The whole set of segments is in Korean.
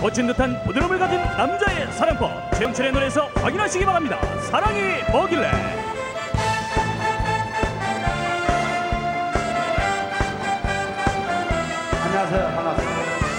거친 듯한 부드러움을 가진 남자의 사랑법, 최영철의 노래에서 확인하시기 바랍니다. 사랑이 뭐길래. 안녕하세요. 반갑습니다.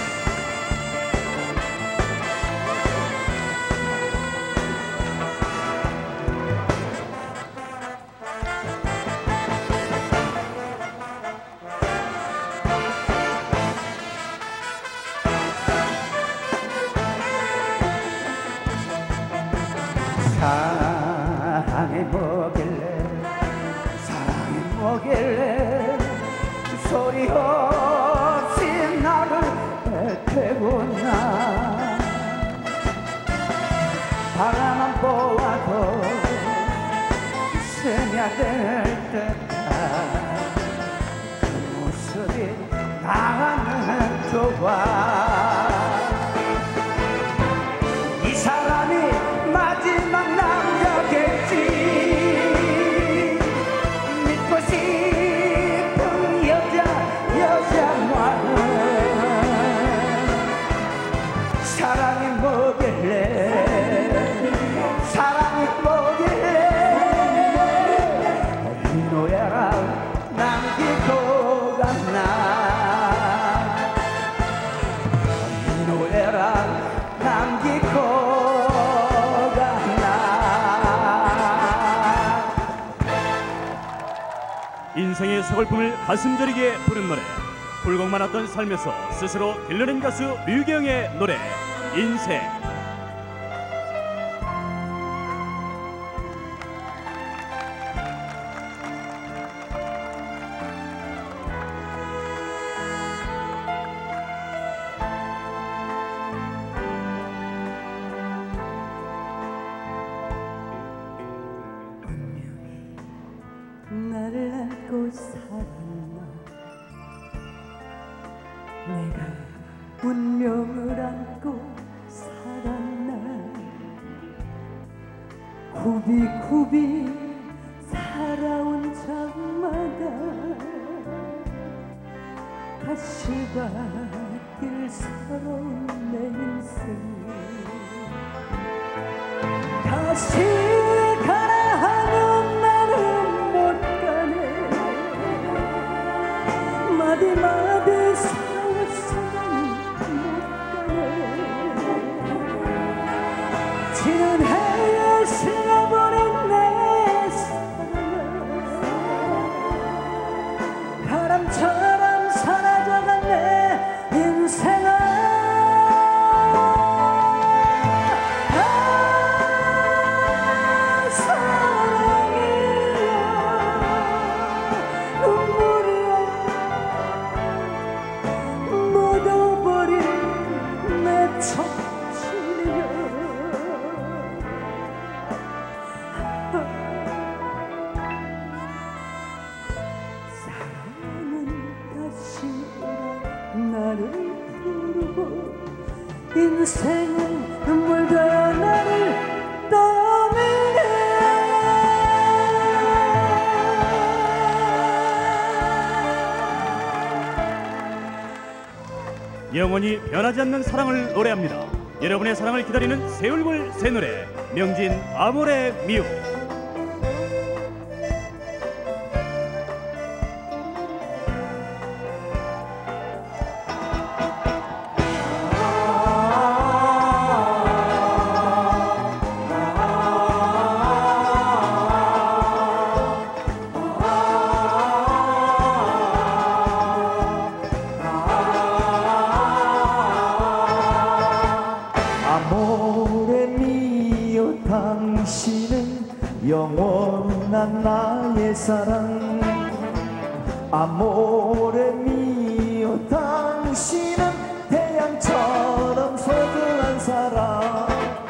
사랑이 뭐길래 사랑이 뭐길래 소리 없이 나를 애태우나 바라만 보아도 스며들 듯한 그 모습이 나는 좋아. 이 사람이 마지막 남자겠지. 믿고 싶은 여자만은 사랑이 뭐길래 사랑이 뭐길래 이 노래랑 남기고 갔나. 이 노래랑 남기고 인생의 서글픔을 가슴 저리게 부른 노래, 불공 많았던 삶에서 스스로 길러낸 가수 류경의 노래 인생. 나를 안고 살았나. 내가 운명을 안고 살았나. 굽이굽이 살아온 장마다 다시 바뀔 서러운 내 인생. 다시 가라 하면 나는 못 가네. 마디마디 싸웠으면 못 가네. 지난 해에 실려버린 내 사랑아, 바람처럼 사라져간 내 인생아. 나를 부르고 인생은 눈물도 나를 떠내네. 영원히 변하지 않는 사랑을 노래합니다. 여러분의 사랑을 기다리는 새 얼굴 새 노래, 명진 아모레 미우. 당신은 영원한 나의 사랑. 아모레 미오, 당신은 태양처럼 소중한 사랑.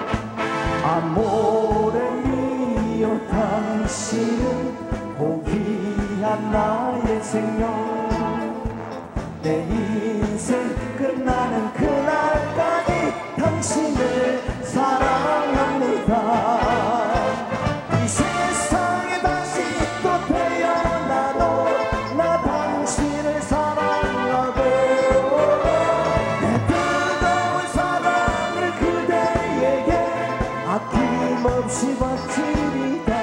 아모레 미오, 당신은 고귀한 나의 생명. 내 인생 끝나는 그날까지 당신을 사랑합니다. 이 세상에 다시 또 태어나도 나 당신을 사랑하고, 내 뜨거운 사랑 값없이 바치리다.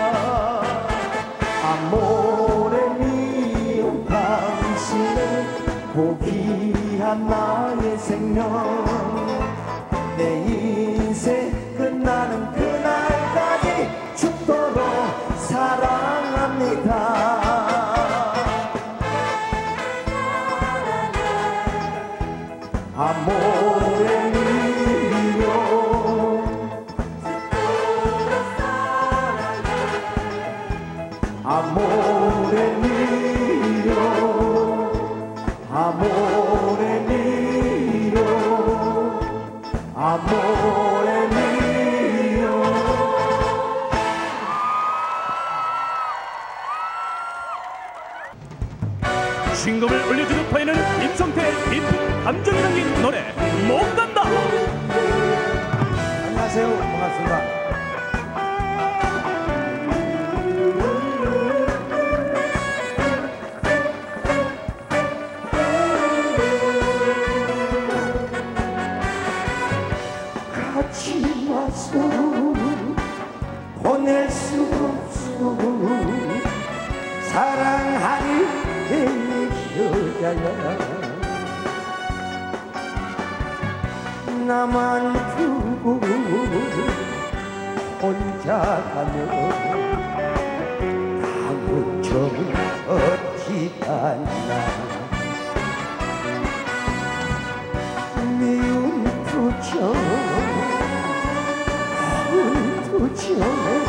아모레 미오 당신은 고귀한 나의 생명. 내 인생 끝나는 그날까지 죽도록 사랑합니다. 아모레 미오 아모레 미오 아모레 미오 아모레 미오. 싱겁을 올려주는 파이는 김성태의 깊은 감정이 담긴 노래 못 간다. 안녕하세요. 반갑습니다. 같이 와서 보낼 수 없어. 사랑하는 여자야 나만 두고 혼자 가면 다음 점은 어찌 않나. 미운 투정 혼투정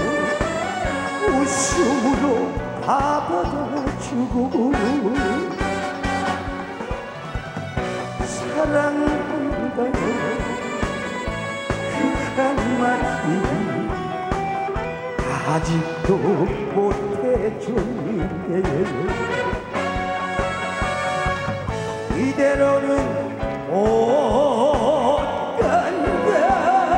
웃음으로 받아주고 사랑한다는 그 한마디 아직도 못해줬는데 이대로는 못 간다.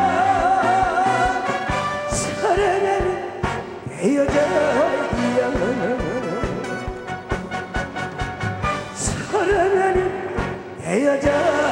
사랑하는 내 여자야 사랑하는 내 여자